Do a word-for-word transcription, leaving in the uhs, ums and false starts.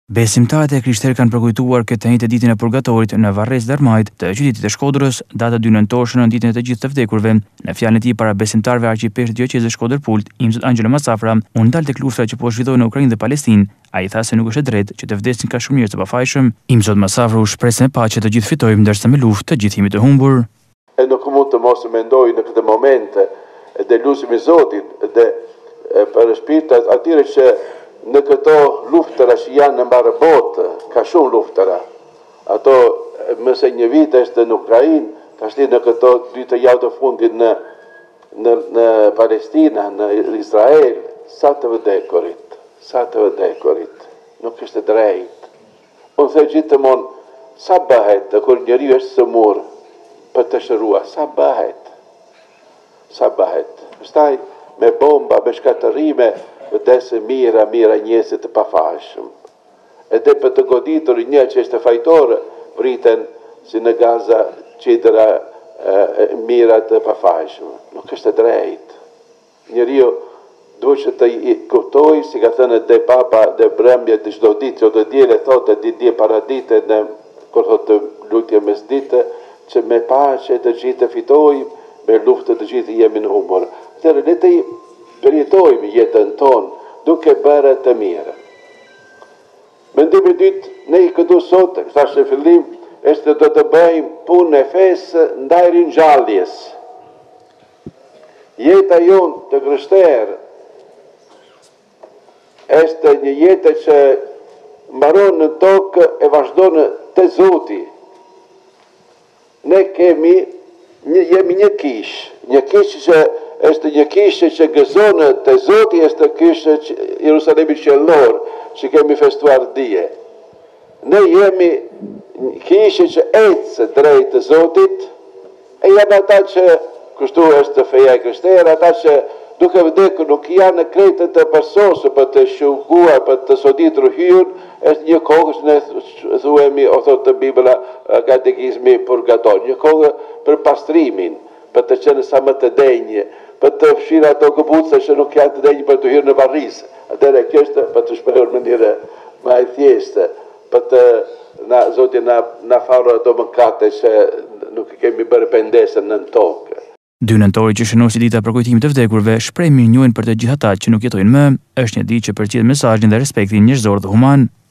Besimtarët e krishterë kanë përkujtuar këtë njëjtë ditën e purgatorit në varrezë Darmajt të qytetit të Shkodrës, data dy nëntorshëm në ditën e të gjithë të vdekurve. Në fjalën e tij para besimtarëve, arkiprefti i Dioqezës Shkodër-Pult, Imzot Angelo Masafra, u ndal tek luftra që po zhvillohen në Ukrainë dhe Palestinë. Ai tha se nuk është e drejtë që të vdesin ka shumë njerëz të pafajshëm. Imzot Masafra u shpreh se me paqe të gjithë fitojmë, ndërsa me luftë të gjithë jemi të humbur. E nuk mund të mos mendoj në këtë moment dhe lutim Zotin dhe për shpirtat atyre që në këto luftëra që janë në mbarë botë, ka shumë luftëra. Ato mëse një vit është në Ukrainë, ka shti në këto dy të javë të fundit në, në, në Palestina, në Izrael, sa të vdekurit, sa të vdekurit, nuk është drejt. Unë the gjithmonë, sa bëhet, kur njeri është sëmur për të shërua, sa bëhet, sa bëhet. Shtaj me bomba, me shkatërime, vdesë mira, mira njerëzit të pafajshëm. Edhe për të goditur një që është fajtorë, vriten si në Gaza qidra e, mira të pafajshëm. Nuk është drejt. Njeriu duhet që të kuptoj, si ka thënë dhe Papa dhe brëmbje të çdo ditë, që të djele thotë di dje para dite, në kur thotë lutje mes dite, që me paqe të gjithë të fitojmë, me luftë të gjithë jemi në humbur. Atëherë le të përjetojmë jetën tonë duke bërë të mirë. Mendimi i dytë, ne i këtu sot, thash në fillim, është do të bëjmë punë e fesë ndaj ringjalljes. Jeta jonë të krishterë është një jetë që mbaron në tokë e vazhdon te Zoti. Ne kemi një, jemi një kish, një kish që është një kishë që gëzonë të Zoti, është kishë Jerusalemi qellor, që kemi festuar dje. Ne jemi kishë që ecë drejt të Zotit, e janë ata që, kështu është feja e krishterë, ata që duke vdekur nuk janë në kretën të përsosë për të shkuar, për të soditur hyrën, është një kohë që ne thuemi, o thotë të Bibla, katekizmi purgator, një kohë për pastrimin, për të qenë sa më të denjë, për të fshirë ato këpucë që nuk janë të denjë për të hyrë në varrizë. Atëherë kjo është për të shprehur në mënyrë më e thjeshtë, për të na Zoti na na falë ato mëkate që nuk kemi bërë pendesën në tokë. dy nëntori që shënon si dita përkujtimit të vdekurve, shpreh mirënjohjen për të gjithë ata që nuk jetojnë më, është një ditë që përcjell mesazhin dhe respektin njerëzor dhe human.